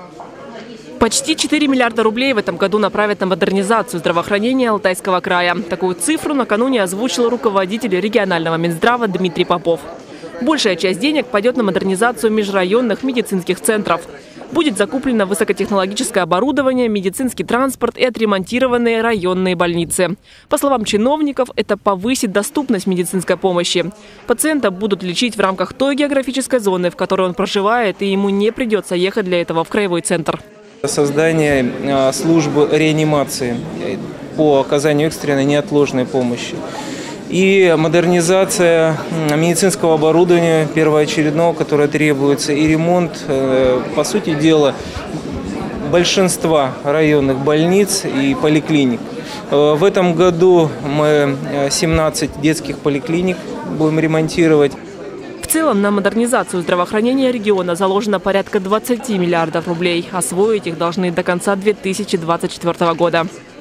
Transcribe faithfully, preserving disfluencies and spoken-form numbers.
Почти четыре миллиарда рублей в этом году направят на модернизацию здравоохранения Алтайского края. Такую цифру накануне озвучил руководитель регионального Минздрава Дмитрий Попов. Большая часть денег пойдет на модернизацию межрайонных медицинских центров. Будет закуплено высокотехнологическое оборудование, медицинский транспорт и отремонтированные районные больницы. По словам чиновников, это повысит доступность медицинской помощи. Пациента будут лечить в рамках той географической зоны, в которой он проживает, и ему не придется ехать для этого в краевой центр. Создание службы реанимации по оказанию экстренной неотложной помощи и модернизация медицинского оборудования первоочередного, которое требуется, и ремонт, по сути дела, большинства районных больниц и поликлиник. В этом году мы семнадцать детских поликлиник будем ремонтировать. В целом на модернизацию здравоохранения региона заложено порядка двадцати миллиардов рублей. Освоить их должны до конца две тысячи двадцать четвёртого года.